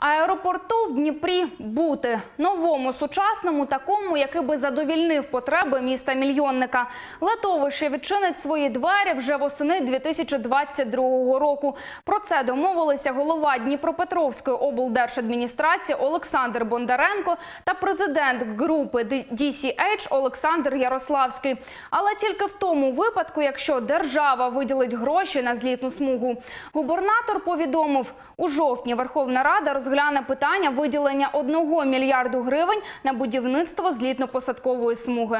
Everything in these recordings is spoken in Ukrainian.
Аеропорту в Дніпрі бути. Новому, сучасному, такому, який би задовільнив потреби міста-мільйонника. Литовище відчинить свої двері вже восени 2022 року. Про це домовилися голова Дніпропетровської облдержадміністрації Олександр Бондаренко та президент групи DCH Олександр Ярославський. Але тільки в тому випадку, якщо держава виділить гроші на злітну смугу. Губернатор повідомив, у жовтні Верховна Рада розгляне питання виділення 1 мільярду гривень на будівництво злітно-посадкової смуги.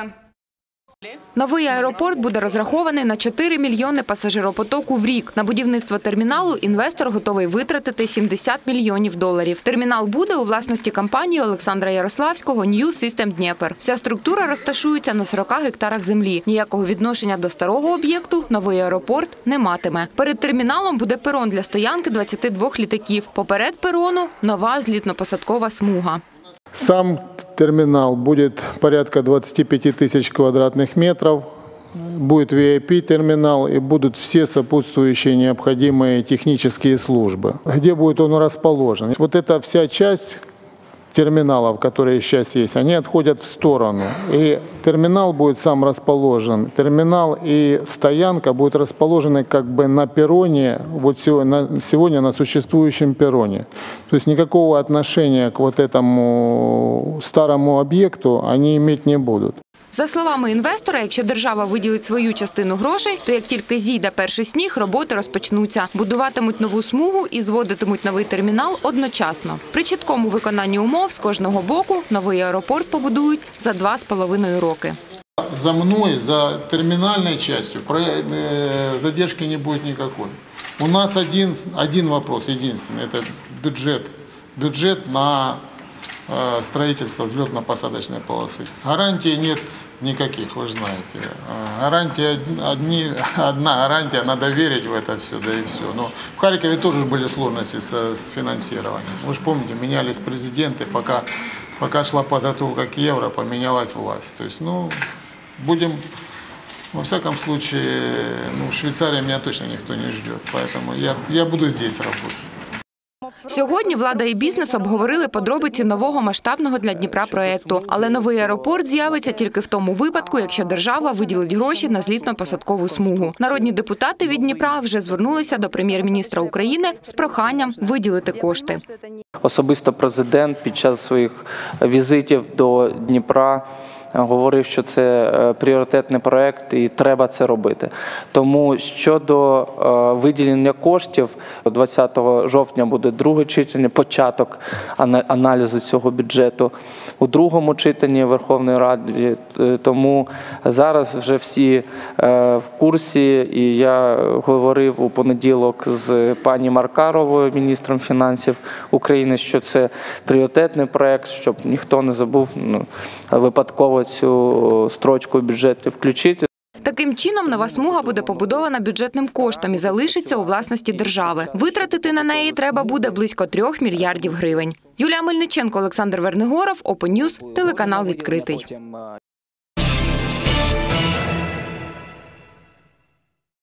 Новий аеропорт буде розрахований на 4 мільйони пасажиропотоку в рік. На будівництво терміналу інвестор готовий витратити $70 мільйонів. Термінал буде у власності компанії Олександра Ярославського New System Дніпр. Вся структура розташується на 40 гектарах землі. Ніякого відношення до старого об'єкту новий аеропорт не матиме. Перед терміналом буде перон для стоянки 22 літаків. Поперед перону – нова злітно-посадкова смуга. Сам терминал будет порядка 25 тысяч квадратных метров, будет VIP-терминал и будут все сопутствующие необходимые технические службы. Где будет он расположен? Вот эта вся часть терминалов, которые сейчас есть, они отходят в сторону. И терминал будет сам расположен. Терминал и стоянка будут расположены как бы на перроне, вот сегодня на существующем перроне. То есть никакого отношения к вот этому старому объекту они иметь не будут. За словами інвестора, якщо держава виділить свою частину грошей, то як тільки зійде перший сніг, роботи розпочнуться. Будуватимуть нову смугу і зводитимуть новий термінал одночасно. При чіткому виконанні умов з кожного боку новий аеропорт побудують за 2,5 роки. За мной, за терминальной частью задержки не будет никакой. У нас один вопрос, единственный, это бюджет на строительство взлетно-посадочной полосы. Гарантий нет никаких, вы же знаете. Одна гарантия, надо верить в это все, да и все. Но в Харькове тоже были сложности с финансированием. Вы же помните, менялись президенты, пока шла подготовка к евро, поменялась власть. То есть, будем, во всяком случае, в Швейцарии меня точно никто не ждет, поэтому я буду здесь работать. Сьогодні влада і бізнес обговорили подробиці нового масштабного для Дніпра проєкту. Але новий аеропорт з'явиться тільки в тому випадку, якщо держава виділить гроші на злітно-посадкову смугу. Народні депутати від Дніпра вже звернулися до прем'єр-міністра України з проханням виділити кошти. Особисто президент під час своїх візитів до Дніпра говорив, що це пріоритетний проєкт і треба це робити. Тому щодо виділення коштів, 20 жовтня буде друге читання, початок аналізу цього бюджету у другому читанні Верховної Ради. Тому зараз вже всі в курсі, і я говорив у понеділок з пані Маркаровою, міністром фінансів України, що це пріоритетний проєкт, щоб ніхто не забув випадково цю строчку бюджету включити. Таким чином, нова смуга буде побудована бюджетним коштом і залишиться у власності держави. Витратити на неї треба буде близько 3 мільярдів гривень. Юлія Мельниченко, Олександр Вернигоров, Open News, телеканал «Відкритий».